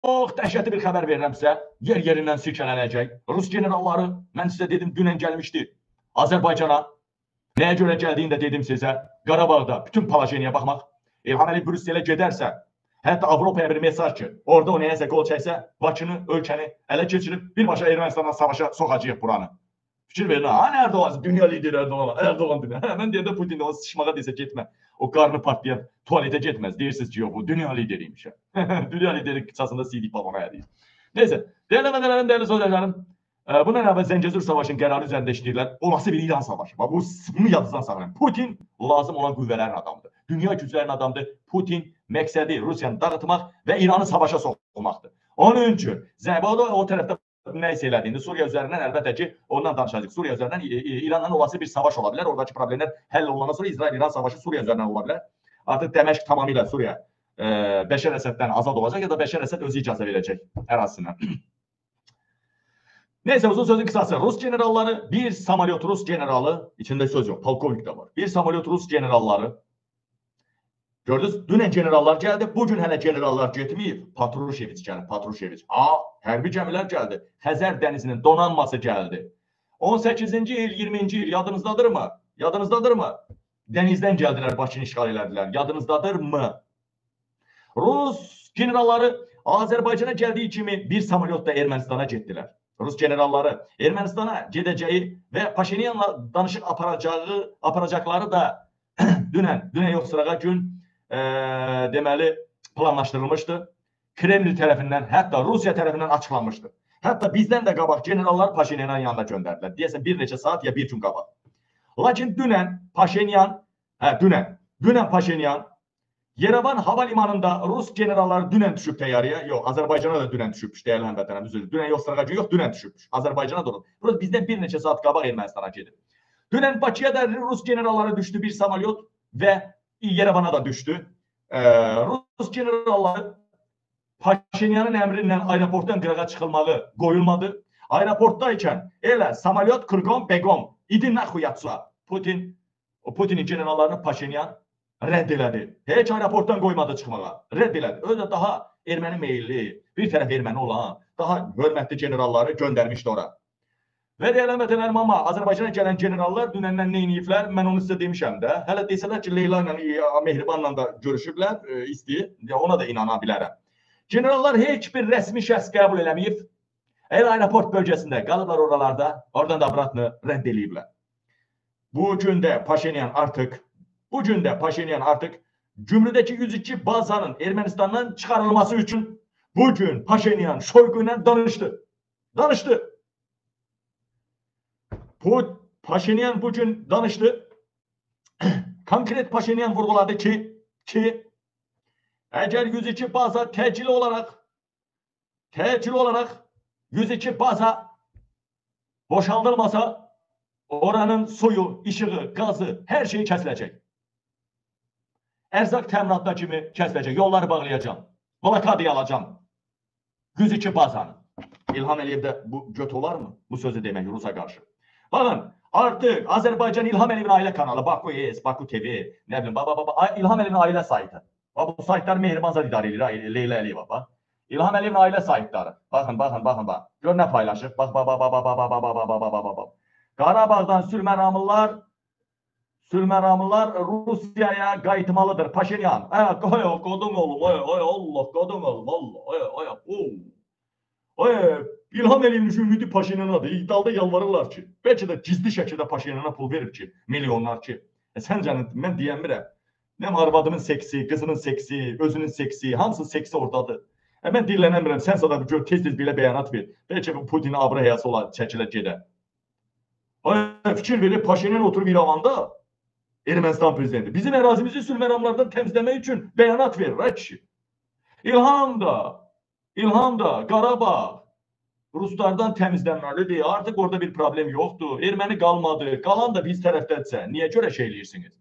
Çox dəhşətli bir xəbər verirəm sizə. Yer-yerindən silkələnəcək. Rus generalları, mən sizə dedim, dünən gəlmişdi Azərbaycana. Nəyə görə gəldiyini də dedim sizə. Qarabağda bütün Palaşeniyə baxmaq. İlham Əliyev Brüsselə gedərsə, hətta Avropaya bir mesaj ki, orada o nəyəsə qol çəksə, Bakını, ölkəni ələ keçirib birbaşa Ermənistanla savaşa soxacaq buranı. Fikir verin, ha, Erdoğan, dünya lideri Erdoğan dünya. Mən deyəndə Putin o sıçmağa desə getmə. O qarnı partlayan tualetə getməz. Deyirsiniz ki, yox, bu dünya lideriymiş. Dünya lideri qıçasında CD balona əriyor. Neyse, değerli sorularım, bundan əvvəl Zəngəzur savaşının qərarı üzərində işləyirlər. Olası bir İran savaşı. Bunu yadınızdan saxlayın. Putin lazım olan qüvvələrin adamıdır. Dünya güclərin adamıdır. Putin məqsədi Rusiyanı dağıtmaq və İranı savaşa soxmaqdır. Onun üçün o tərəfdə nə isə elədiyini Suriya üzərindən əlbəttə ki, ondan danışacaq. Suriya üzərindən İranla olası bir savaş ola bilər. Oradakı problemlər həll olunandan sonra İsrail-İran savaşı Suriya üzərindən ola bilər. Artıq Dəməşq tamamilə Suriya Bəşər Əsəddən azad olacaq ya da Bəşər Əsəd özü icazə verəcək ərazisindən. Neyse, uzun sözün kısası, Rus generalları, bir samolyot Rus generalı, içinde söz yok, polkovnik de var. Bir samolyot Rus generalları, gördünüz, dünən generallar gəldi, bugün hələ generallar getməyib, Patrusheviç gəldi, Patrusheviç. Hərbi gəmilər gəldi, Xəzər dənizinin donanması gəldi. 18-ci il, 20-ci il, yadınızdadırmı? Yadınızdadırmı? Dənizdən gəldilər, Bakını işğal elədilər, yadınızdadırmı? Rus generalları Azərbaycana gəldiyi kimi bir samolyotla Ermənistana getdilər. Rus generalları Ermənistana gedəcəyi və Paşinyanla danışıq aparacaqları da dünən yox sırağa gün deməli planlaşdırılmışdı. Kreml tərəfindən, hətta Rusiya tərəfindən açıqlanmışdı. Hətta bizdən də qabaq generallar Paşinyanın yanına göndərdilər. Deyəsən bir neçə saat ya bir gün qabaq. Lakin dünən Paşinyan, dünən Paşinyan Yerevan hava limanında Rus generalları dünən düşüb təyyarəyə. Yox, Azərbaycana da dünən düşübmüş, dəyərli həmvətənəm, üzr. Dünən yox sırağa gün yox, dünən düşübmüş. Azərbaycana da. Burası bizdən bir neçə saat qabaq Ermənistana gedib. Dünən Bakıya da Rus generalları düşdü bir samolyot və Yerevana da düşdü. Rus generalları Paşinyanın əmri ilə aeroportdan qırağa çıxılmağı qoyulmadı. Aeroportdaykən elə samolyot Kırgom Begom idi naxuyatsa. Putinin generallarını Paşinyan rədd elədi. Heç aeroportdan qoymadı çıxmağa. Rədd elədi. Özü də daha erməni meyilli, bir tərəf erməni olan, daha hörmətli generalları göndərmişdi ora. Və deyilən vətənlərim, amma Azərbaycana gələn generallar dünəndən nə iniyiblər, mən onu sizə demişəm də. Hələ desələr ki, Leyla ilə, Mehribanla da görüşüblər, istəyir, ona da inana bilərəm. Generallar heç bir rəsmi şəxs qəbul eləməyib. Əgər aeroport bölgəsində qalıblar oralarda, oradan da abratını rədd eləyiblər. Bugün də Paşinyan artıq Gümrüdəki 102 bazanın Ermənistandan çıxarılması üçün bugün Paşinyan Şoygu ilə danışdı. Paşinyan bugün danışdı. Konkret Paşinyan vurguladı ki əgər 102 baza təcili olaraq 102 baza boşaldılmasa oranın suyu, işığı, qazı, hər şeyi kəsiləcək. Ərzaq təminatda kimi kəsiləcək, yolları bağlayacağım, blokadiya alacağım. 102 bazanı. İlham Əliyevdə bu göt olar mı? Bu sözü demək Rusa qarşı. Bakın, artıq Azərbaycan İlham Əliyevin ailə kanalı, Baku ES, Baku TV, nə bilim, İlham Əliyevin ailə saytı. Bu saytları Mehribanzad idarə edir, Leyla Əliyeva. İlham Əliyevin ailə saytları. Baxın. Gör nə paylaşıb. Bax. Qarabağdan sülməramlılar Rusiyaya qayıtmalıdır. Paşinyan. Qodum olum, Allah, qodum olum, Allah. İlham Əliyevin ümidi Paşinyanadır. İddialda yalvarırlar ki, bəlkə də gizli şəkildə Paşinyana pul verir ki, milyonlar ki. Sən canım, mən deyəmirəm. Nəm arvadımın seksi, qızının seksi, özünün seksi, hamısı seksi oradadır. Mən dinlənəmirəm, sən sada gör, tez-tez belə bəyanat ver. Bəlkə Putin abra həyası olar, çəkilə gedə. Fikir verir, Paşinyan oturub İrəvanda, Ermənistan prezidenti. Bizim ərazimizi sülməramlardan təmizləmək üçün bəyanat verir, kişi. İlham da, Qarabağ Ruslardan təmizlənməlidir. Artıq orada bir problem yoxdur. Erməni qalmadı. Qalan da biz tərəfdədirsə, niyə görə şey eləyirsiniz?